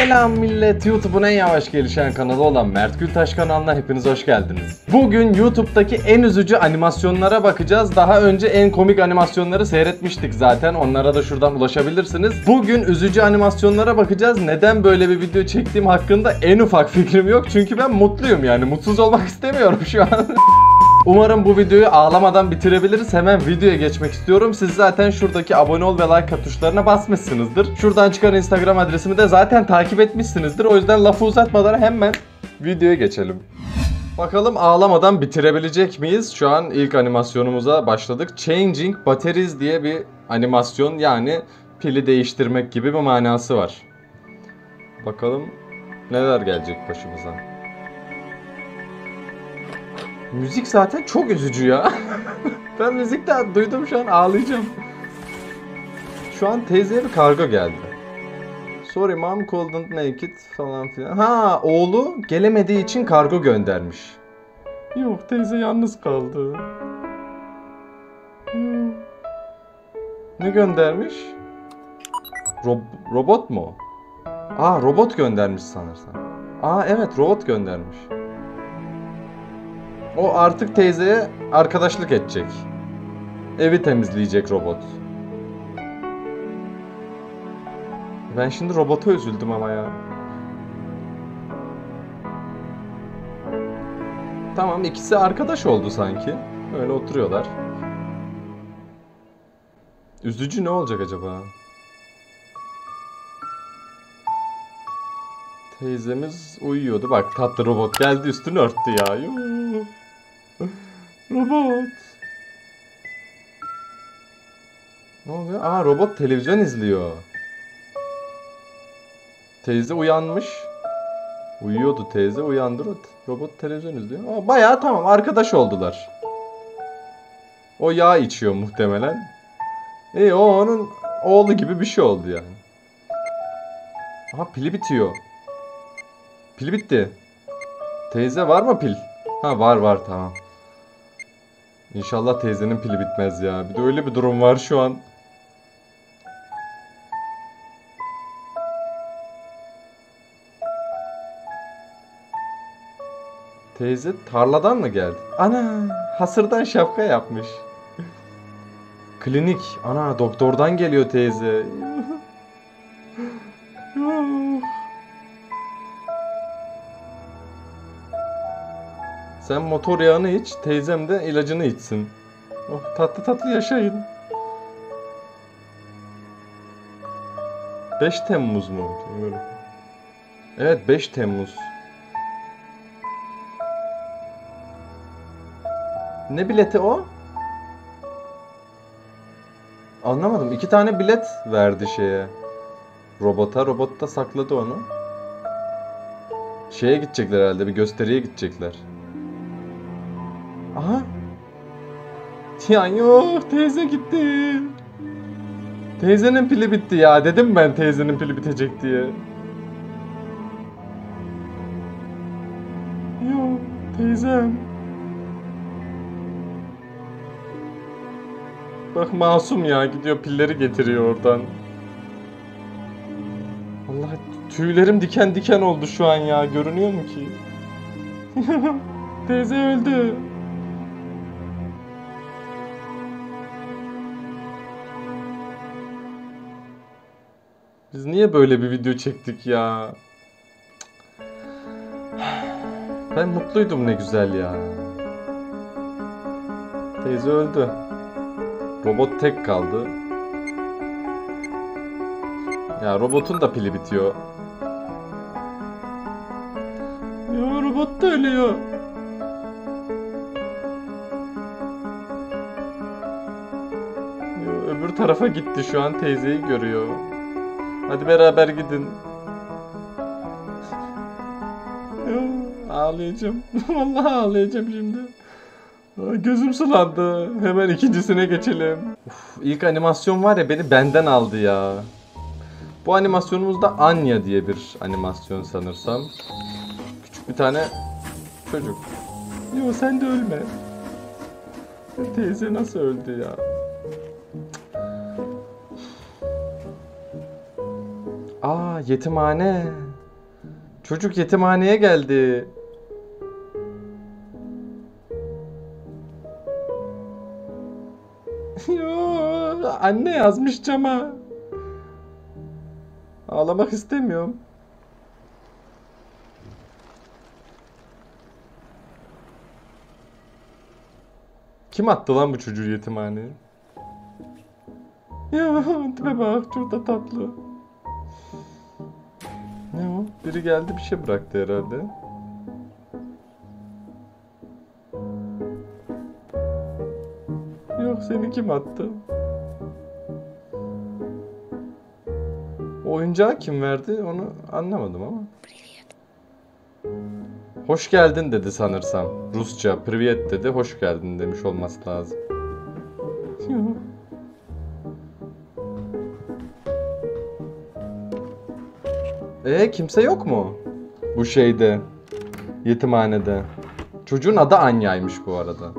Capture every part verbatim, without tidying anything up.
Selam millet, YouTube'un en yavaş gelişen kanalı olan Mert Gültaş kanalına hepiniz hoş geldiniz. Bugün YouTube'daki en üzücü animasyonlara bakacağız. Daha önce en komik animasyonları seyretmiştik zaten. Onlara da şuradan ulaşabilirsiniz. Bugün üzücü animasyonlara bakacağız. Neden böyle bir video çektiğim hakkında en ufak fikrim yok. Çünkü ben mutluyum yani. Mutsuz olmak istemiyorum şu an. Umarım bu videoyu ağlamadan bitirebiliriz. Hemen videoya geçmek istiyorum. Siz zaten şuradaki abone ol ve like tuşlarına basmışsınızdır. Şuradan çıkan Instagram adresimi de zaten takip etmişsinizdir. O yüzden lafı uzatmadan hemen videoya geçelim. Bakalım ağlamadan bitirebilecek miyiz? Şu an ilk animasyonumuza başladık. Changing Batteries diye bir animasyon, yani pili değiştirmek gibi bir manası var. Bakalım neler gelecek başımıza. Müzik zaten çok üzücü ya. Ben müzikten duydum, şu an ağlayacağım. Şu an teyzeye bir kargo geldi. Sorry mom couldn't make it falan filan. Ha, oğlu gelemediği için kargo göndermiş. Yok, teyze yalnız kaldı. Hmm. Ne göndermiş? Rob robot mu? Aa, robot göndermiş sanırsam. Aa evet, robot göndermiş. O artık teyzeye arkadaşlık edecek. Evi temizleyecek robot. Ben şimdi robota üzüldüm ama ya. Tamam, ikisi arkadaş oldu sanki. Öyle oturuyorlar. Üzücü ne olacak acaba? Teyzemiz uyuyordu. Bak, tatlı robot geldi, üstünü örttü ya. Yuh. Robot. Ne oluyor? Aa, robot televizyon izliyor. Teyze uyanmış. Uyuyordu teyze, uyandı. Robot televizyon izliyor. Aa, bayağı tamam, arkadaş oldular. O yağ içiyor muhtemelen. İyi, o onun oğlu gibi bir şey oldu yani. Aha, pili bitiyor. Pil bitti. Teyze var mı pil? Ha, var var, tamam. İnşallah teyzenin pili bitmez ya. Bir de öyle bir durum var şu an. Teyze tarladan mı geldi? Ana, hasırdan şapka yapmış. Klinik. Ana, doktordan geliyor teyze. Sen motor yağını iç, teyzem de ilacını içsin. Oh, tatlı tatlı yaşayın. beş Temmuz mu? Evet, beş Temmuz. Ne bileti o? Anlamadım. İki tane bilet verdi şeye. Robota. Robot da sakladı onu. Şeye gidecekler herhalde. Bir gösteriye gidecekler. Aha. Ya yok, teyze gitti. Teyzenin pili bitti ya. Dedim ben teyzenin pili bitecek diye. Yok, teyzem. Bak, masum ya, gidiyor pilleri getiriyor oradan. Allah, tüylerim diken diken oldu şu an ya. Görünüyor mu ki? Teyze öldü. Biz niye böyle bir video çektik ya? Ben mutluydum ne güzel ya. Teyze öldü. Robot tek kaldı. Ya, robotun da pili bitiyor. Ya, robot da ölüyor. Ya, öbür tarafa gitti, şu an teyzeyi görüyor. Hadi beraber gidin. Ya, ağlayacağım. Vallahi ağlayacağım şimdi. Gözüm sulandı. Hemen ikincisine geçelim. Uf, ilk animasyon var ya, beni benden aldı ya. Bu animasyonumuzda Anya diye bir animasyon sanırsam. Küçük bir tane çocuk. Yo, sen de ölme. Teyze nasıl öldü ya? Aa, yetimhane. Çocuk yetimhaneye geldi. Yo, anne yazmış cama. Ağlamak istemiyorum. Kim attı lan bu çocuğu yetimhaneye? Ya tipe bak, çok da tatlı. Ne o? Biri geldi bir şey bıraktı herhalde. Yok, seni kim attı? O oyuncağı kim verdi onu anlamadım ama. Hoş geldin dedi sanırsam. Rusça privyet dedi, hoş geldin demiş olması lazım. Ee, kimse yok mu? Bu şeyde. Yetimhanede. Çocuğun adı Anya'ymış bu arada.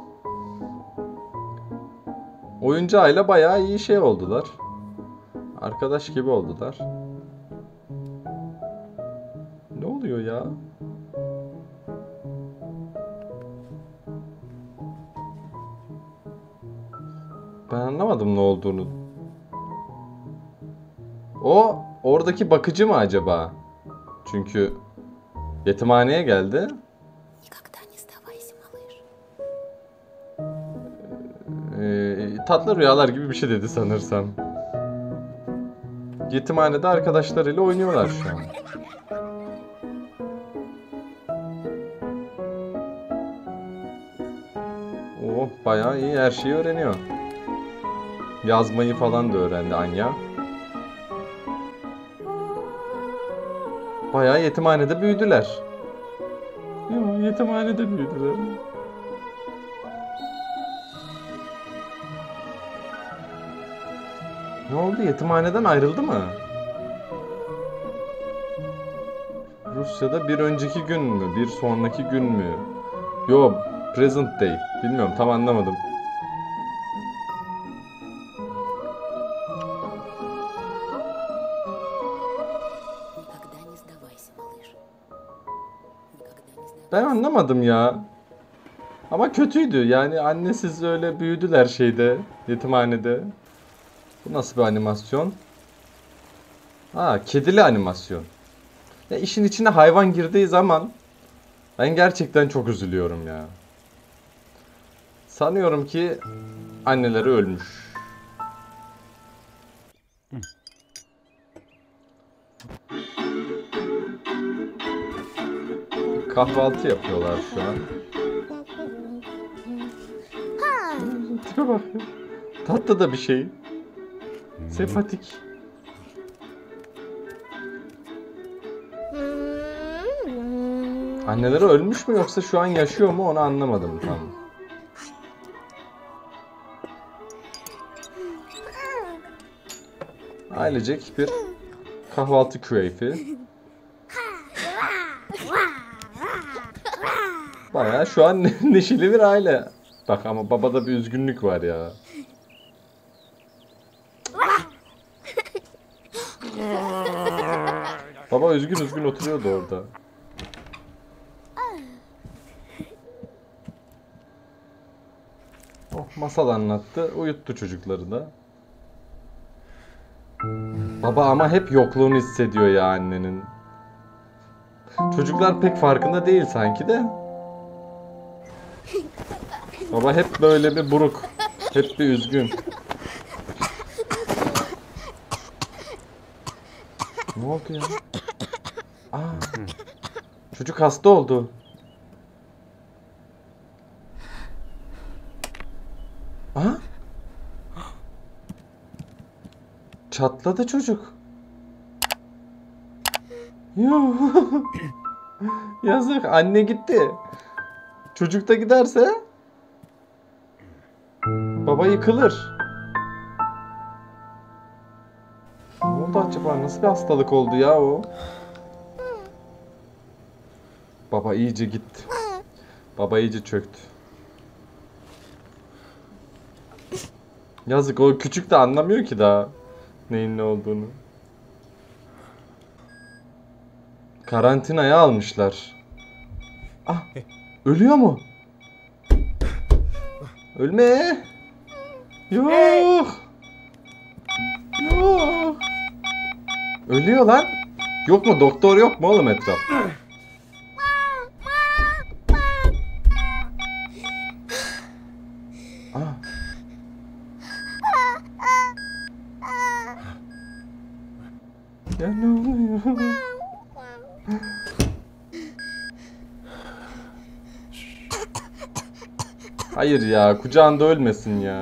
Oyuncağıyla bayağı iyi şey oldular. Arkadaş gibi oldular. Ne oluyor ya? Ben anlamadım ne olduğunu. O oradaki bakıcı mı acaba? Çünkü yetimhaneye geldi. Ee, tatlı rüyalar gibi bir şey dedi sanırsam. Yetimhanede arkadaşlarıyla oynuyorlar şu an. Oh, bayağı iyi, her şeyi öğreniyor. Yazmayı falan da öğrendi Anya. Bayağı yetimhanede büyüdüler. Yo, yetimhanede büyüdüler. Ne oldu? Yetimhaneden ayrıldı mı? Rusya'da bir önceki gün mü? Bir sonraki gün mü? Yo, present day. Bilmiyorum, tam anlamadım. Ben anlamadım ya. Ama kötüydü. Yani annesiz öyle büyüdüler şeyde, yetimhanede. Bu nasıl bir animasyon? Ha, kedili animasyon. Ya işin içine hayvan girdiği zaman ben gerçekten çok üzülüyorum ya. Sanıyorum ki anneleri ölmüş. Kahvaltı yapıyorlar şu an. Tipe bak ya. Tatlı da bir şey. Sempatik. Anneleri ölmüş mü yoksa şu an yaşıyor mu onu anlamadım tam. Ailecek bir kahvaltı keyfi. Bayağı şu an neşeli bir aile. Bak ama babada bir üzgünlük var ya. Baba üzgün üzgün oturuyordu orada. Oh, masal anlattı, uyuttu çocukları da. Baba ama hep yokluğunu hissediyor ya annenin. Çocuklar pek farkında değil sanki de. Baba hep böyle bir buruk, hep bir üzgün. Ne oldu ya? Aa, çocuk hasta oldu. Aha. Çatladı çocuk. Yo. Yazık, anne gitti. Çocuk da giderse baba yıkılır. Ne oldu acaba? Nasıl bir hastalık oldu ya o? Baba iyice gitti. Baba iyice çöktü. Yazık, o küçük de anlamıyor ki daha neyin ne olduğunu. Karantinaya almışlar. Ah, ölüyor mu? Ölme. Yok. Yok. Ölüyor lan. Yok mu? Doktor yok mu oğlum etrafta? Ah. Ya ne oluyor? Hayır ya, kucağında ölmesin ya.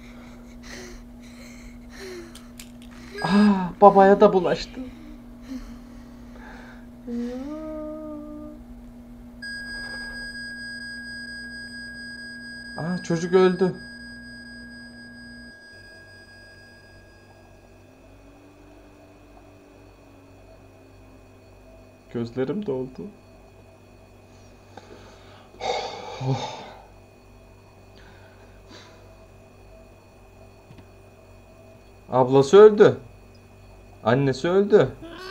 Ah, babaya da bulaştı. Ah, çocuk öldü. Gözlerim doldu. Oh. Ablası öldü. Annesi öldü.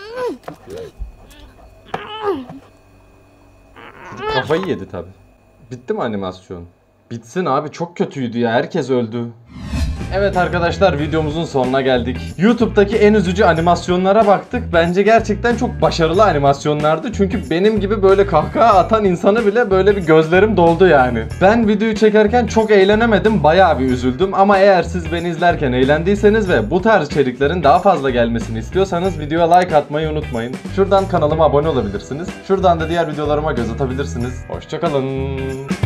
Çocuk kafayı yedi tabi. Bitti mi animasyon? Bitsin abi, çok kötüydü ya, herkes öldü. Evet arkadaşlar, videomuzun sonuna geldik. YouTube'daki en üzücü animasyonlara baktık. Bence gerçekten çok başarılı animasyonlardı. Çünkü benim gibi böyle kahkaha atan insanı bile böyle bir gözlerim doldu yani. Ben videoyu çekerken çok eğlenemedim. Bayağı bir üzüldüm. Ama eğer siz beni izlerken eğlendiyseniz ve bu tarz içeriklerin daha fazla gelmesini istiyorsanız videoya like atmayı unutmayın. Şuradan kanalıma abone olabilirsiniz. Şuradan da diğer videolarıma göz atabilirsiniz. Hoşça kalın.